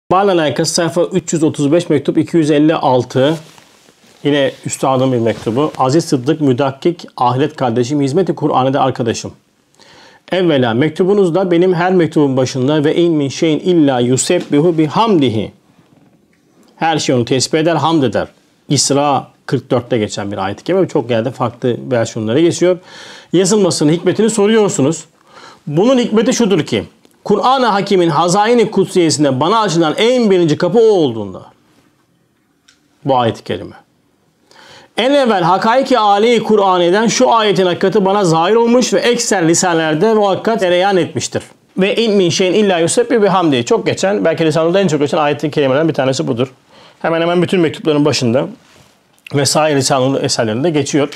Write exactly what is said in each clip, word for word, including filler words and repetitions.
Bağla alakası sayfa üç yüz otuz beş, mektup iki yüz elli altı. Yine üstadın bir mektubu. Aziz Sıddık Müdakkik, ahiret kardeşim, hizmet-i Kur'an'da arkadaşım. Evvela mektubunuzda benim her mektubun başında ve in min şeyin illa yusebbihu bihamdihi. Her şey onu tesbih eder, hamd eder. İsra kırk dörtte geçen bir ayet-i kerime. Çok yerde farklı versiyonlara geçiyor. Yazılmasının hikmetini soruyorsunuz. Bunun hikmeti şudur ki, Kur'an-ı Hakim'in Hazain-i Kudsiyesinde bana açılan en birinci kapı o olduğunda. Bu ayet-i kerime. En evvel hakaiki âli-i Kur'an'dan şu ayetin hakikati bana zahir olmuş ve ekser lisanelerde bu hakikat cereyan etmiştir. Ve in min şeyin illa yusebbihu bihamdihi. Çok geçen, belki lisanında en çok geçen ayet-i kerimelerden bir tanesi budur. Hemen hemen bütün mektupların başında vesaire lisanlı eserlerinde geçiyor.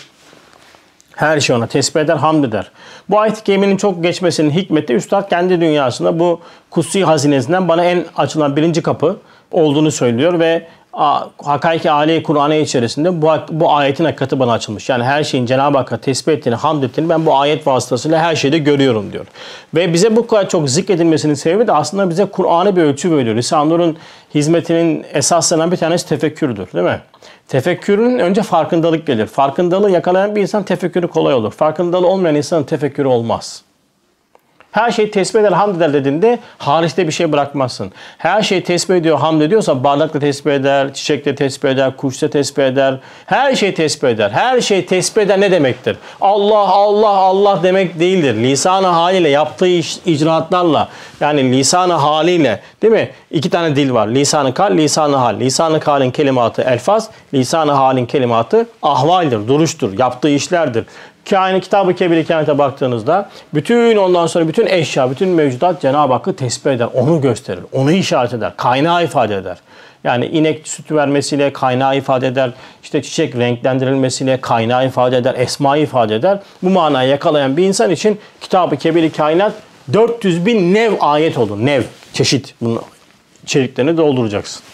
Her şey ona tesbih eder, hamd eder. Bu ayet-i kerimenin çok geçmesinin hikmeti üstad kendi dünyasında bu kutsi hazinesinden bana en açılan birinci kapı olduğunu söylüyor ve hakaiki âli Kur'an'ı içerisinde bu, bu ayetin hakikati bana açılmış. Yani her şeyin Cenab-ı Hakk'a tesbih ettiğini, hamd ettiğini ben bu ayet vasıtasıyla her şeyde görüyorum diyor. Ve bize bu kadar çok zikredilmesinin sebebi de aslında bize Kur'an'ı bir ölçü veriyor. Risale-i Nur'un hizmetinin esaslarından bir tanesi tefekkürdür, değil mi? Tefekkürün önce farkındalık gelir. Farkındalığı yakalayan bir insan tefekkürü kolay olur. Farkındalığı olmayan insanın tefekkürü olmaz. Her şey tesbih eder, hamd eder dediğinde hariçte bir şey bırakmazsın. Her şey tesbih ediyor, hamd ediyorsa bardakla tesbih eder, çiçekle tesbih eder, kuşla tesbih eder. Her şey tesbih eder. Her şey tesbih eder ne demektir? Allah, Allah, Allah demek değildir. Lisan-ı haliyle, yaptığı iş, icraatlarla, yani lisan-ı haliyle, değil mi? İki tane dil var. Lisan-ı kal, lisan-ı hal. Lisan-ı kalin kelimatı elfaz, lisan-ı halin kelimatı ahvaldir, duruştur, yaptığı işlerdir. Kain, Kitab-ı Kebir-i Kainat'a baktığınızda bütün ondan sonra bütün eşya, bütün mevcudat Cenab-ı Hakk'ı tesbih eder, onu gösterir, onu işaret eder, kaynağı ifade eder. Yani inek süt vermesiyle kaynağı ifade eder, işte çiçek renklendirilmesiyle kaynağı ifade eder, esmayı ifade eder. Bu manayı yakalayan bir insan için Kitab-ı Kebir-i Kainat dört yüz bin nev ayet olur, nev, çeşit. Bunun içeriklerini dolduracaksın.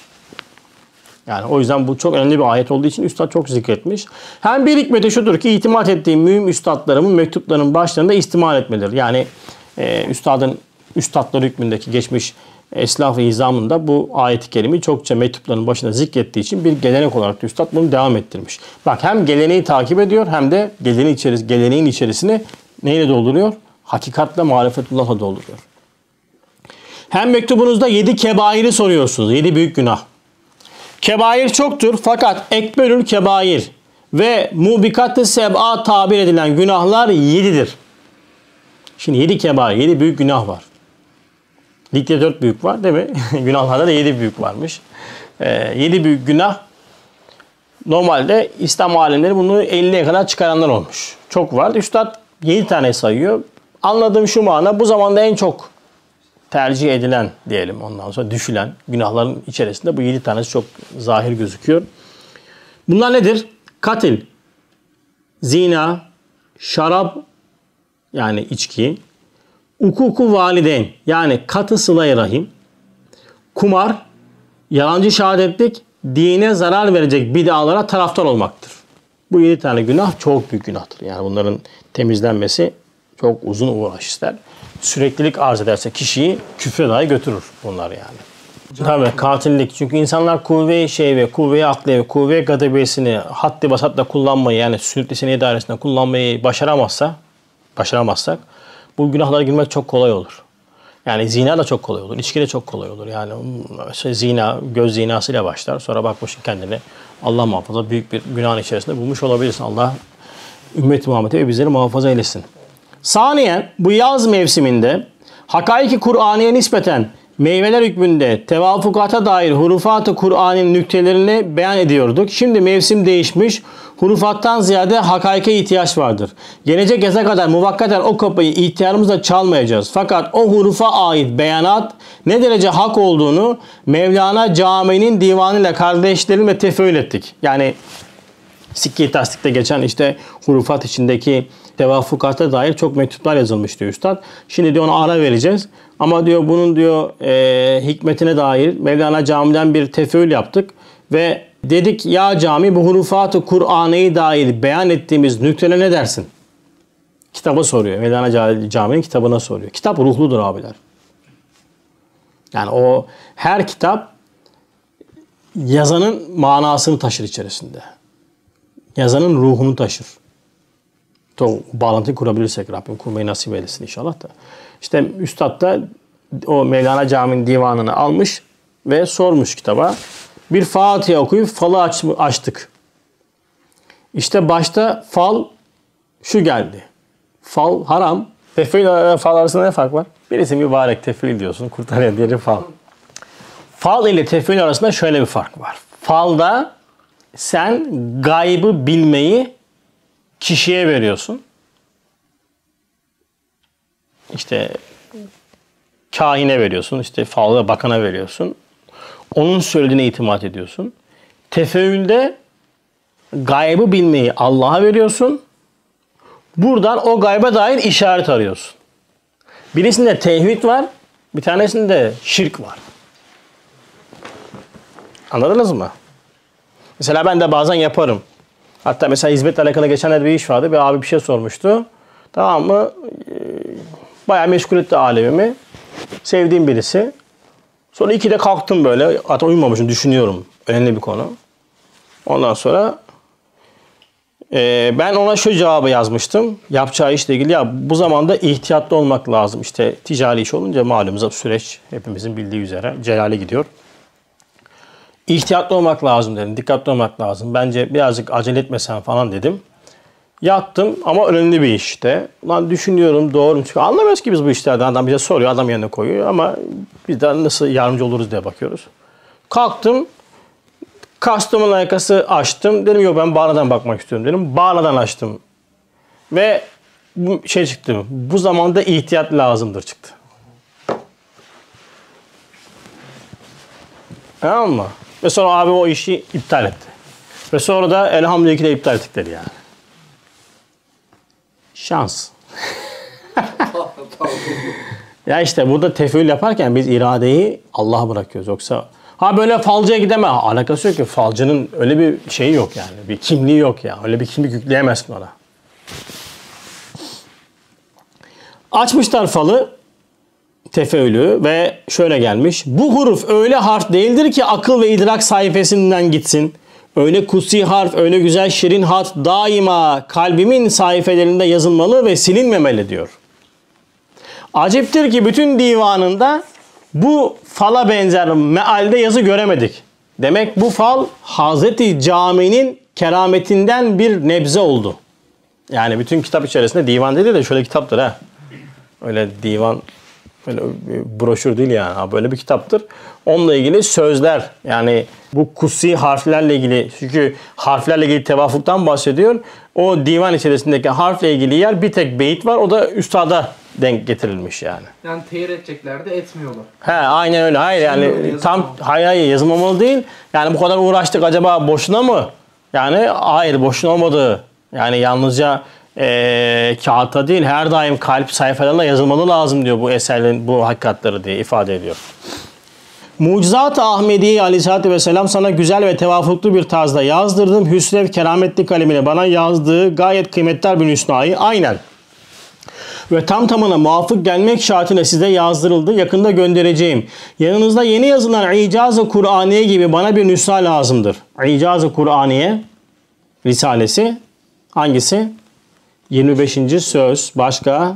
Yani o yüzden bu çok önemli bir ayet olduğu için üstad çok zikretmiş. Hem bir hikmeti şudur ki itimat ettiğim mühim üstadlarımın mektuplarının başlarında istimal etmeleri. Yani e, üstadın üstadları hükmündeki geçmiş eslaf-ı izamında bu ayet-i kerimeyi çokça mektuplarının başında zikrettiği için bir gelenek olarak da üstad bunu devam ettirmiş. Bak hem geleneği takip ediyor hem de geleneğin, içeris geleneğin içerisini neyle dolduruyor? Hakikatle, marifetullah'la dolduruyor. Hem mektubunuzda yedi kebairi soruyorsunuz. Yedi büyük günah. Kebair çoktur fakat ekberül kebair ve mubikat-ı seb'a tabir edilen günahlar yedidir. Şimdi yedi kebair, yedi büyük günah var. Ligde dört büyük var değil mi? Günahlarda da yedi büyük varmış. Ee, yedi büyük günah normalde İslam alimleri bunu elliye kadar çıkaranlar olmuş. Çok var. Üstad yedi tane sayıyor. Anladığım şu mana bu zamanda en çok tercih edilen diyelim ondan sonra düşülen günahların içerisinde bu yedi tanesi çok zahir gözüküyor. Bunlar nedir? Katil, zina, şarap yani içki, ukuku valideyn yani katı sıla-i rahim, kumar, yalancı şehadetlik, dine zarar verecek bid'alara taraftar olmaktır. Bu yedi tane günah çok büyük günahtır. Yani bunların temizlenmesi çok uzun uğraş ister. Süreklilik arz ederse kişiyi küfre dahi götürür bunlar yani. Tabii katillik. Çünkü insanlar kuvve-i şeyve, kuvve-i akliye, kuvve-i gadebesini haddi vasatla kullanmayı yani sürtlisini idaresinde kullanmayı başaramazsa, başaramazsak bu günahlara girmek çok kolay olur. Yani zina da çok kolay olur. İçki de çok kolay olur. Yani şey, zina, göz zinasıyla başlar. Sonra bakmışsın kendini Allah muhafaza büyük bir günahın içerisinde bulmuş olabilirsin. Allah ümmet-i Muhammed'e ve bizleri muhafaza eylesin. Saniyen bu yaz mevsiminde hakaiki Kur'an'ya nispeten meyveler hükmünde tevafukata dair hurufat-ı Kur'an'ın nüktelerini beyan ediyorduk. Şimdi mevsim değişmiş. Hurufattan ziyade hakaike ihtiyaç vardır. Gelecek yaza kadar muvakkaten o kapıyı ihtiyarımızla çalmayacağız. Fakat o hurufa ait beyanat ne derece hak olduğunu Mevlana Camii'nin divanıyla kardeşlerimle tefeül ettik. Yani Sikki tasdikte geçen işte hurufat içindeki tevafukata dair çok mektuplar yazılmış diyor üstad. Şimdi diyor ona ara vereceğiz. Ama diyor bunun diyor e, hikmetine dair Mevlana Camii'den bir tefeül yaptık. Ve dedik ya cami bu hurufat-ı Kur'an'ı dair beyan ettiğimiz nüktele ne dersin? Kitaba soruyor. Mevlana Camii'nin kitabına soruyor. Kitap ruhludur abiler. Yani o her kitap yazanın manasını taşır içerisinde. Yazanın ruhunu taşır. O bağlantıyı kurabilirsek Rabbim kurmayı nasip eylesin inşallah da. İşte Üstad da o Mevlana Camii'nin divanını almış ve sormuş kitaba. Bir Fatiha okuyup falı aç, açtık. İşte başta fal şu geldi. Fal haram. Tefil ile fal arasında ne fark var? Birisi mübarek tefil diyorsun. Kurtarıyor, diğeri fal. Fal ile tefil arasında şöyle bir fark var. Falda sen gaybı bilmeyi kişiye veriyorsun. İşte kahine veriyorsun. İşte falda bakana veriyorsun. Onun söylediğine itimat ediyorsun. Tefeülde gaybı bilmeyi Allah'a veriyorsun. Buradan o gayba dair işaret arıyorsun. Birisinde tevhid var, bir tanesinde şirk var. Anladınız mı? Mesela ben de bazen yaparım. Hatta mesela hizmetle alakalı geçenlerde bir iş vardı. Bir abi bir şey sormuştu. Tamam mı? Bayağı meşgul etti alemimi. Sevdiğim birisi. Sonra ikide kalktım böyle. Hatta uyumamışım, düşünüyorum. Önemli bir konu. Ondan sonra e, ben ona şu cevabı yazmıştım. Yapacağı işle ilgili. Ya bu zamanda ihtiyatlı olmak lazım. İşte ticari iş olunca malum süreç hepimizin bildiği üzere celale gidiyor. İhtiyatlı olmak lazım dedim. Dikkatli olmak lazım. Bence birazcık acele etmesen falan dedim. Yattım ama önemli bir işte. Lan düşünüyorum doğru mu? Çünkü anlamıyoruz ki biz bu işlerden. Adam bize soruyor, adam yerine koyuyor ama biz de nasıl yardımcı oluruz diye bakıyoruz. Kalktım. Customer'ın arkası açtım. Dedim yok ben bağladan bakmak istiyorum dedim. Bağladan açtım. Ve bu şey çıktı. Bu zamanda ihtiyat lazımdır çıktı. Tamam mı? Ve sonra abi o işi iptal etti. Ve sonra da elhamdülillah de iptal ettik dedi yani. Şans. Ya işte burada tefeül yaparken biz iradeyi Allah'a bırakıyoruz. Yoksa ha böyle falcıya gideme. Alakası yok ki. Falcının öyle bir şeyi yok yani. Bir kimliği yok ya. Öyle bir kimlik yükleyemezsin ona. Açmışlar falı. Tefeülü ve şöyle gelmiş. Bu huruf öyle harf değildir ki akıl ve idrak sayfasından gitsin. Öyle kutsi harf, öyle güzel şirin hat daima kalbimin sayfelerinde yazılmalı ve silinmemeli diyor. Aciptir ki bütün divanında bu fala benzer mealde yazı göremedik. Demek bu fal Hazreti Camii'nin kerametinden bir nebze oldu. Yani bütün kitap içerisinde divan dedi de şöyle kitaptır ha. Öyle divan, böyle bir broşür değil yani. Böyle bir kitaptır. Onunla ilgili sözler, yani bu kutsi harflerle ilgili, çünkü harflerle ilgili tevafuktan bahsediyor. O divan içerisindeki harfle ilgili yer bir tek beyit var. O da üstada denk getirilmiş yani. Yani tehir edecekler de etmiyorlar. He, aynen öyle. Hayır yani tam hayır hayır yazılmamalı değil. Yani bu kadar uğraştık acaba boşuna mı? Yani hayır boşuna olmadı. Yani yalnızca e, kağıtta değil, her daim kalp sayfalarına yazılmalı lazım diyor bu eserlerin bu hakikatleri diye ifade ediyor. Mucizat-ı Ahmediye Aleyhisselatü Vesselam sana güzel ve tevafuklu bir tarzda yazdırdım. Hüsrev kerametli kalemine bana yazdığı gayet kıymetli bir hüsnayı aynen ve tam tamına muvafık gelmek şartıyla size yazdırıldı. Yakında göndereceğim. Yanınızda yeni yazılan İcaz-ı Kur'aniye gibi bana bir nüsha lazımdır. İcaz-ı Kur'aniye Risalesi hangisi? yirmi beşinci söz. Başka?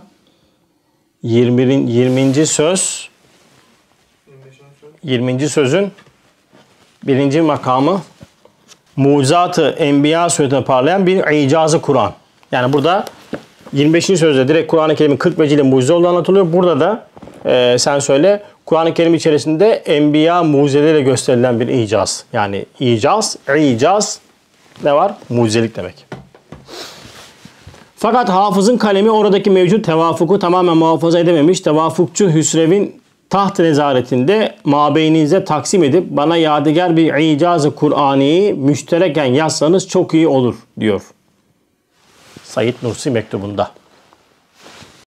yirminci söz. yirminci sözün birinci makamı Mucizat-ı Enbiya suretine parlayan bir İcaz-ı Kur'an. Yani burada yirmi beşinci sözde direkt Kur'an-ı Kerim'in kırk vecihle mucize olduğu anlatılıyor. Burada da e, sen söyle Kur'an-ı Kerim içerisinde Enbiya mucizeleriyle gösterilen bir icaz. Yani icaz, icaz ne var? Mucizelik demek. Fakat hafızın kalemi oradaki mevcut tevafuku tamamen muhafaza edememiş. Tevafukçu Hüsrev'in taht nezaretinde mabeyinize taksim edip bana yadigar bir icaz-ı Kur'ani'yi müştereken yazsanız çok iyi olur diyor Said Nursi mektubunda.